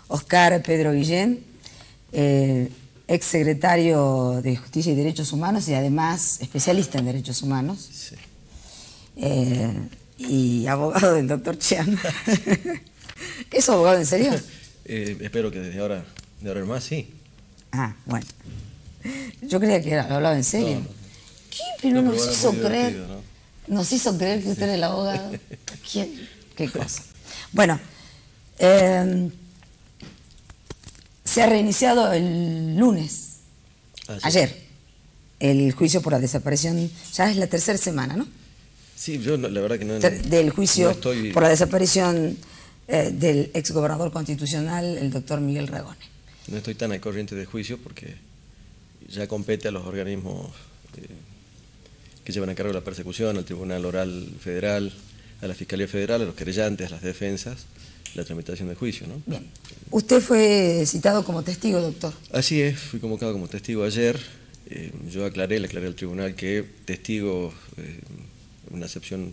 Oscar Pedro Guillén, ex secretario de Justicia y Derechos Humanos y además especialista en derechos humanos. Sí. Y abogado del doctor Chian. ¿Es abogado en serio? Espero que de ahora en más, sí. Ah, bueno. Yo creía que hablaba en serio. No, no. ¿Qué? Pero No, nos pero hizo muy creer. divertido, ¿no? Nos hizo creer que usted era el abogado. ¿Qué cosa? Bueno, se ha reiniciado el lunes, Ah, sí. ayer, el juicio por la desaparición. Ya es la tercera semana, ¿no? Sí, yo la verdad que no... Del juicio no estoy... por la desaparición del exgobernador constitucional, el doctor Miguel Ragone. No estoy tan al corriente del juicio porque ya compete a los organismos que llevan a cargo la persecución, al Tribunal Oral Federal, a la Fiscalía Federal, a los querellantes, a las defensas, la tramitación del juicio, ¿no? Bien. Usted fue citado como testigo, doctor. Así es, fui convocado como testigo ayer. Yo le aclaré al tribunal que testigo, una acepción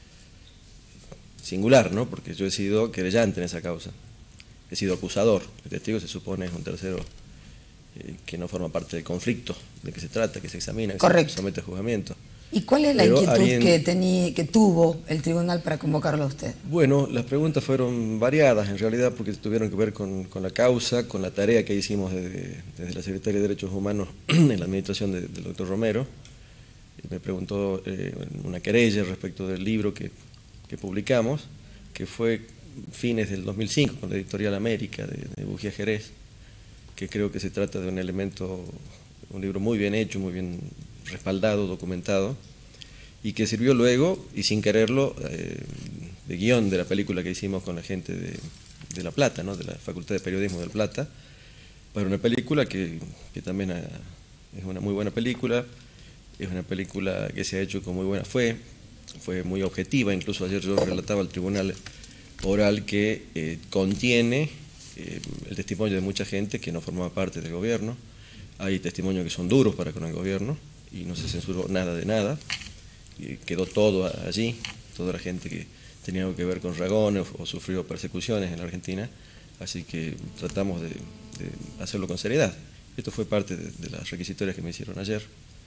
singular, ¿no? Porque yo he sido querellante en esa causa, he sido acusador. El testigo se supone es un tercero que no forma parte del conflicto de que se trata, que se examina, que Correcto. se somete a juzgamiento. ¿Y cuál es la Pero inquietud que tuvo el tribunal para convocarlo a usted? Bueno, las preguntas fueron variadas en realidad porque tuvieron que ver con la causa, con la tarea que hicimos desde la Secretaría de Derechos Humanos en la administración del doctor Romero. Me preguntó una querella respecto del libro que publicamos, que fue fines del 2005 con la editorial América de Bujía Jerez, que creo que se trata de un elemento, un libro muy bien hecho, muy bien respaldado, documentado, y que sirvió luego, y sin quererlo, de guión de la película que hicimos con la gente de La Plata, ¿no? De la Facultad de Periodismo de La Plata, para una película que también es una muy buena película, es una película que se ha hecho con muy buena fe, fue muy objetiva. Incluso ayer yo relataba al tribunal oral que contiene el testimonio de mucha gente que no formaba parte del gobierno. Hay testimonios que son duros para con el gobierno y no se censuró nada de nada, y quedó todo allí, toda la gente que tenía algo que ver con Ragone o sufrió persecuciones en la Argentina, así que tratamos de hacerlo con seriedad. Esto fue parte de las requisitorias que me hicieron ayer.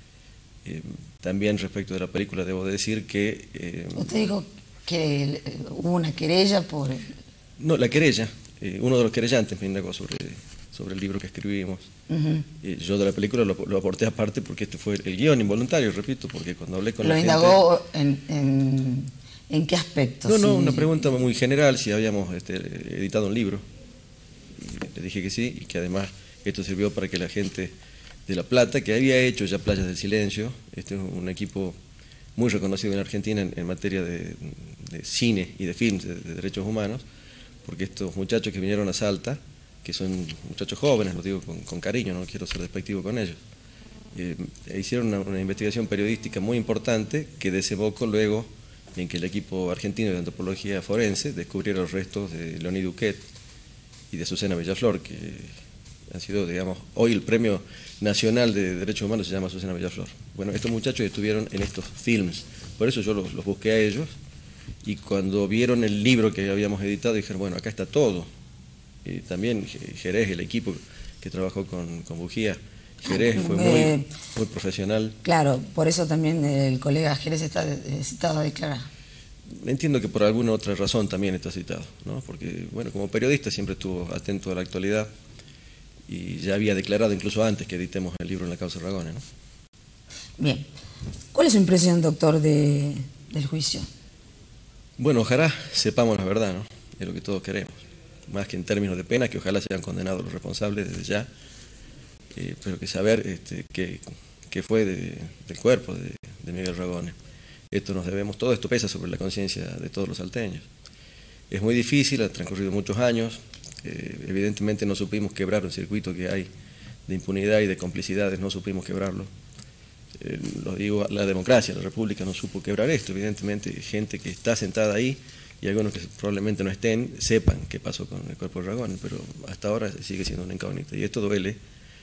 También respecto de la película debo decir que... Usted dijo que hubo una querella por... No, la querella, uno de los querellantes me indagó sobre el libro que escribimos. Yo de la película lo aporté aparte porque este fue el guión involuntario, repito, porque cuando hablé con la gente... ¿Lo indagó en qué aspecto? No, Sí. una pregunta muy general, si habíamos editado un libro. Y le dije que sí, y que además esto sirvió para que la gente de La Plata, que había hecho ya Playas del Silencio, este es un equipo muy reconocido en Argentina en materia de cine y de films de derechos humanos, porque estos muchachos que vinieron a Salta, que son muchachos jóvenes, lo digo con cariño, no quiero ser despectivo con ellos, hicieron una investigación periodística muy importante que desembocó luego en que el equipo argentino de antropología forense descubriera los restos de Leonie Duquet y de Azucena Villaflor, que han sido, digamos, hoy el premio nacional de derechos humanos se llama Azucena Villaflor. Bueno, estos muchachos estuvieron en estos films, por eso yo los busqué a ellos, y cuando vieron el libro que habíamos editado dijeron, bueno, acá está todo. Y también Jerez, el equipo que trabajó con Bujía, Jerez fue muy profesional. Claro, por eso también el colega Jerez está citado a declarar. Entiendo que por alguna otra razón también está citado, ¿no? Porque, bueno, como periodista siempre estuvo atento a la actualidad y ya había declarado incluso antes que editemos el libro en la causa Ragone, ¿no? Bien. ¿Cuál es su impresión, doctor, del juicio? Bueno, ojalá sepamos la verdad, ¿no? Es lo que todos queremos. Más que en términos de pena, que ojalá sean condenados los responsables desde ya, pero que saber qué fue del cuerpo de Miguel Ragone. Esto nos debemos, todo esto pesa sobre la conciencia de todos los salteños. Es muy difícil, han transcurrido muchos años, evidentemente no supimos quebrar un circuito que hay de impunidad y de complicidades, no supimos quebrarlo. Lo digo, la democracia, la república no supo quebrar esto, evidentemente gente que está sentada ahí y algunos que probablemente no estén, sepan qué pasó con el cuerpo de Ragone, pero hasta ahora sigue siendo una incógnita y esto duele.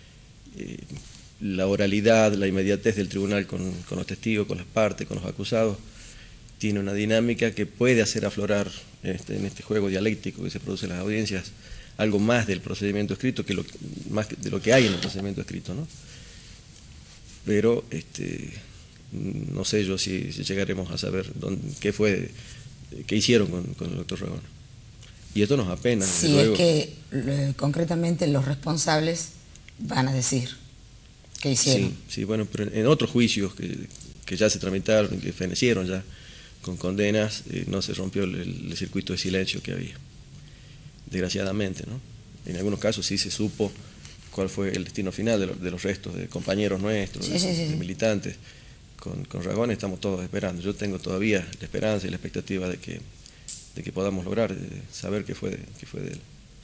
La oralidad, la inmediatez del tribunal con los testigos, con las partes, con los acusados, tiene una dinámica que puede hacer aflorar en este juego dialéctico que se produce en las audiencias algo más del procedimiento escrito, más de lo que hay en el procedimiento escrito, ¿no? Pero no sé yo si llegaremos a saber qué hicieron con el doctor Ragone. Y esto nos apena. Sí, luego. Es que concretamente los responsables van a decir qué hicieron. Sí, bueno, pero en otros juicios que ya se tramitaron, que fenecieron ya con condenas, no se rompió el circuito de silencio que había, desgraciadamente, ¿no? En algunos casos sí se supo cuál fue el destino final de los restos de compañeros nuestros, de militantes. Con Ragone estamos todos esperando. Yo tengo todavía la esperanza y la expectativa de que podamos lograr saber qué fue de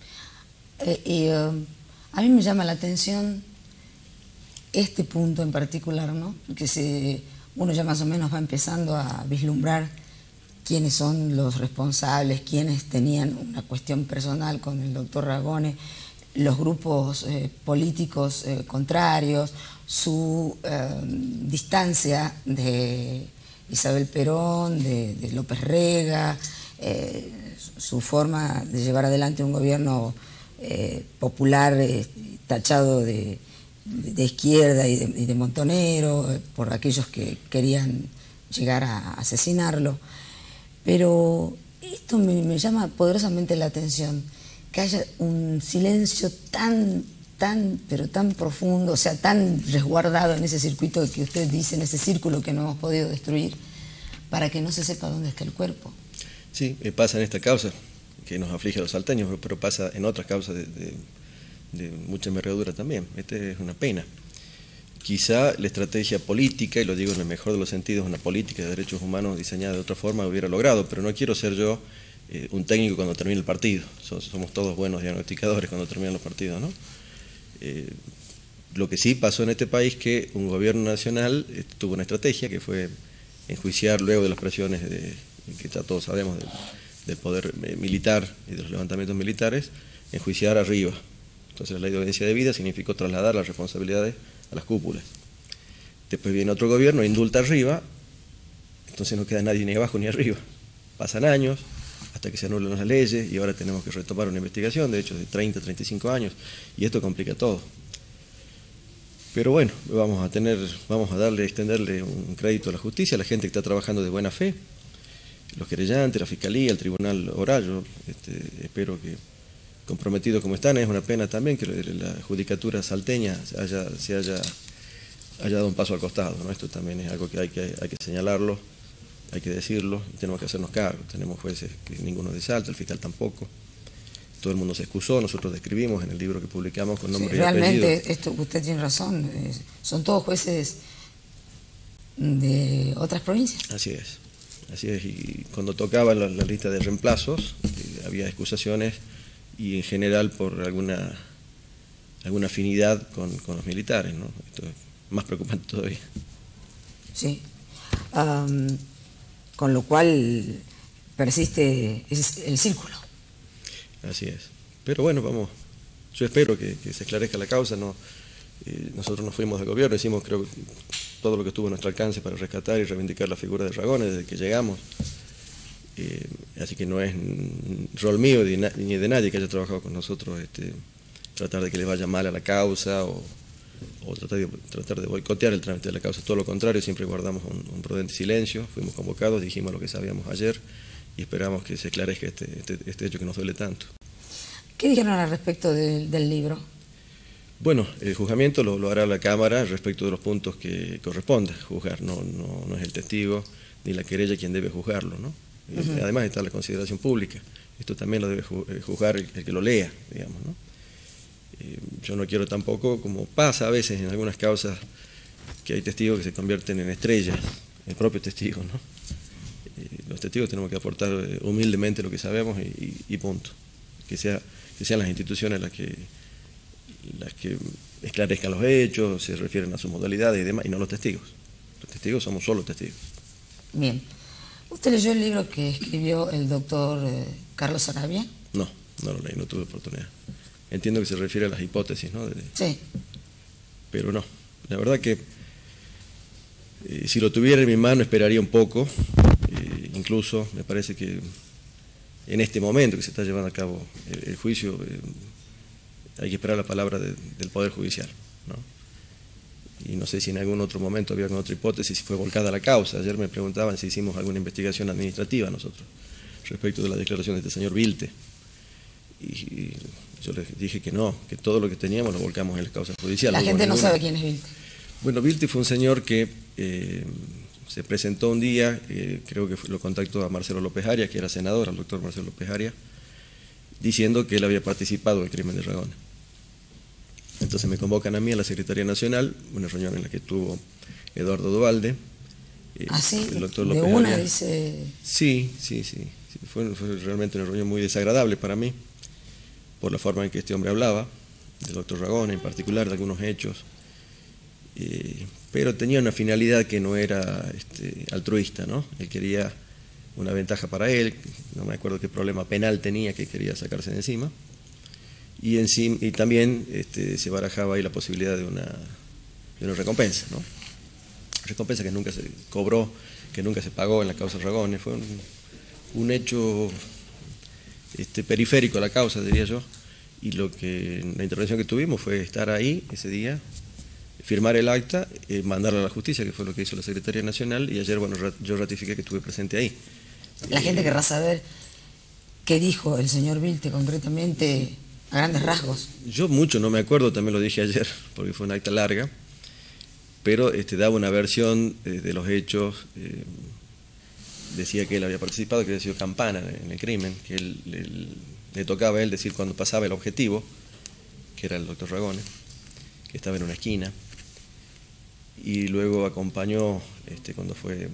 él. A mí me llama la atención este punto en particular, ¿no? Porque uno ya más o menos va empezando a vislumbrar quiénes son los responsables, quiénes tenían una cuestión personal con el doctor Ragone, los grupos políticos contrarios, su distancia de Isabel Perón, de López Rega, su forma de llevar adelante un gobierno popular tachado de izquierda y de montonero por aquellos que querían llegar a asesinarlo. Pero esto me llama poderosamente la atención, que haya un silencio pero tan profundo, o sea, tan resguardado en ese circuito que usted dice, en ese círculo que no hemos podido destruir, para que no se sepa dónde está el cuerpo. Sí, pasa en esta causa, que nos aflige a los salteños, pero pasa en otras causas de mucha envergadura también. Esta es una pena. Quizá la estrategia política, y lo digo en el mejor de los sentidos, una política de derechos humanos diseñada de otra forma hubiera logrado, pero no quiero ser yo un técnico cuando termine el partido. Somos todos buenos diagnosticadores cuando terminan los partidos, ¿no? Lo que sí pasó en este país que un gobierno nacional tuvo una estrategia que fue enjuiciar luego de las presiones que ya todos sabemos del poder militar y de los levantamientos militares, enjuiciar arriba. Entonces la ley de obediencia debida significó trasladar las responsabilidades a las cúpulas. Después viene otro gobierno, indulta arriba, entonces no queda nadie ni abajo ni arriba. Pasan años hasta que se anulan las leyes y ahora tenemos que retomar una investigación, de hecho de 30, 35 años, y esto complica todo. Pero bueno, vamos a extenderle un crédito a la justicia, a la gente que está trabajando de buena fe, los querellantes, la fiscalía, el tribunal oral. Yo espero que, comprometidos como están, es una pena también que la judicatura salteña se haya dado un paso al costado, ¿no? Esto también es algo que hay que señalarlo, hay que decirlo, y tenemos que hacernos cargo. Tenemos jueces que ninguno de Salta, el fiscal tampoco. Todo el mundo se excusó, nosotros describimos en el libro que publicamos con nombre y apellido. Realmente, esto usted tiene razón, son todos jueces de otras provincias. Así es, y cuando tocaba la lista de reemplazos, había excusaciones, y en general por alguna afinidad con los militares, ¿no? Esto es más preocupante todavía. Sí, con lo cual persiste el círculo. Así es. Pero bueno, yo espero que se esclarezca la causa. Nosotros nos fuimos del gobierno, hicimos creo todo lo que estuvo a nuestro alcance para rescatar y reivindicar la figura de Ragone desde que llegamos. Así que no es rol mío ni de nadie que haya trabajado con nosotros tratar de que le vaya mal a la causa o tratar de boicotear el trámite de la causa. Todo lo contrario, siempre guardamos un prudente silencio, fuimos convocados, dijimos lo que sabíamos ayer y esperamos que se esclarezca este hecho que nos duele tanto. ¿Qué dijeron al respecto del libro? Bueno, el juzgamiento lo hará la Cámara respecto de los puntos que corresponda juzgar, no es el testigo ni la querella quien debe juzgarlo, ¿no? Además está la consideración pública, esto también lo debe juzgar el que lo lea, digamos, ¿no? Yo no quiero tampoco, como pasa a veces en algunas causas, que hay testigos que se convierten en estrellas, el propio testigo, ¿no? Los testigos tenemos que aportar humildemente lo que sabemos y punto. Que sean las instituciones las que esclarezcan los hechos, se refieren a sus modalidades y demás, y no los testigos. Los testigos somos solo testigos. Bien. ¿Usted leyó el libro que escribió el doctor Carlos Sarabia? No lo leí, no tuve oportunidad. Entiendo que se refiere a las hipótesis, ¿no? Sí. Pero no, la verdad que si lo tuviera en mi mano esperaría un poco, incluso me parece que en este momento que se está llevando a cabo el juicio, hay que esperar la palabra del Poder Judicial, ¿no? Y no sé si en algún otro momento había alguna otra hipótesis, si fue volcada la causa. Ayer me preguntaban si hicimos alguna investigación administrativa nosotros respecto de la declaración de este señor Vilte. Y yo les dije que no, que todo lo que teníamos lo volcamos en la causa judicial. La gente no sabe quién es Vilte. Bueno, Vilte fue un señor que se presentó un día, creo que lo contactó a Marcelo López Arias, que era senador, al doctor Marcelo López Arias, diciendo que él había participado del crimen de Ragone. Entonces me convocan a mí a la Secretaría Nacional, una reunión en la que estuvo Eduardo Duvalde, el doctor López Arias. Dice... Sí, fue realmente una reunión muy desagradable para mí, por la forma en que este hombre hablaba, del doctor Ragone en particular, de algunos hechos, pero tenía una finalidad que no era altruista, ¿no? Él quería una ventaja para él, no me acuerdo qué problema penal tenía que quería sacarse de encima, y también se barajaba ahí la posibilidad de una recompensa, ¿no? Recompensa que nunca se cobró, que nunca se pagó en la causa Ragone. Fue un hecho periférico a la causa, diría yo, y la intervención que tuvimos fue estar ahí ese día, firmar el acta, mandarlo a la justicia, que fue lo que hizo la Secretaría Nacional, y ayer, bueno, yo ratifiqué que estuve presente ahí. La gente querrá saber qué dijo el señor Vilte concretamente, a grandes rasgos. Yo mucho no me acuerdo, también lo dije ayer, porque fue una acta larga, pero daba una versión de los hechos, decía que él había participado, que había sido campana en el crimen, que le tocaba a él decir cuando pasaba el objetivo, que era el doctor Ragone, que estaba en una esquina, y luego acompañó, cuando fue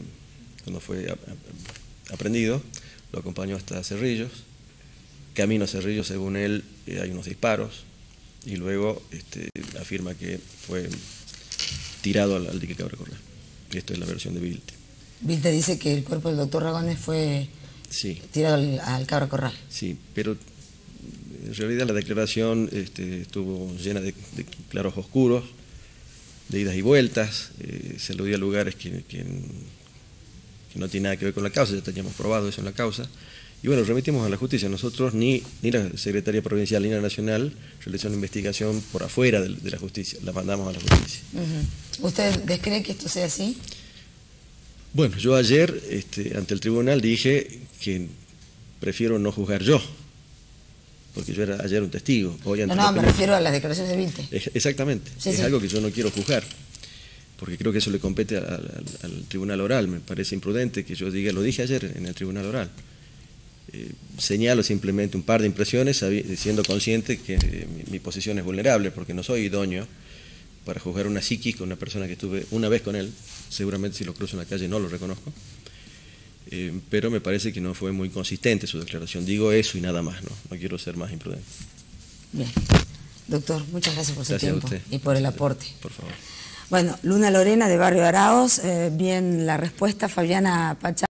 aprendido, lo acompañó hasta Cerrillos. Camino a Cerrillos, según él, hay unos disparos, y luego afirma que fue tirado al dique Cabra Corral. Y esto es la versión de Vilte. Vilte dice que el cuerpo del doctor Ragone fue tirado al Cabra Corral. Sí, pero en realidad la declaración estuvo llena de claros oscuros, de idas y vueltas, se aludía a lugares que no tienen nada que ver con la causa, ya teníamos probado eso en la causa. Y bueno, remitimos a la justicia. Nosotros, ni la Secretaría Provincial ni la Nacional, realizó una investigación por afuera de la justicia, la mandamos a la justicia. ¿Usted descree que esto sea así? Bueno, yo ayer, ante el tribunal, dije que prefiero no juzgar yo, porque yo era ayer un testigo. Hoy No, me refiero a las declaraciones de Vilte. Exactamente, es algo que yo no quiero juzgar, porque creo que eso le compete al tribunal oral. Me parece imprudente que yo diga, lo dije ayer en el tribunal oral. Señalo simplemente un par de impresiones, siendo consciente que mi posición es vulnerable, porque no soy idóneo para juzgar una psiquis con una persona que estuve una vez con él. Seguramente si lo cruzo en la calle no lo reconozco, pero me parece que no fue muy consistente su declaración. Digo eso y nada más, no quiero ser más imprudente. Bien, doctor, muchas gracias por su tiempo y por el aporte. Por favor. Bueno, Luna Lorena de Barrio Araos, bien la respuesta. Fabiana Pacha.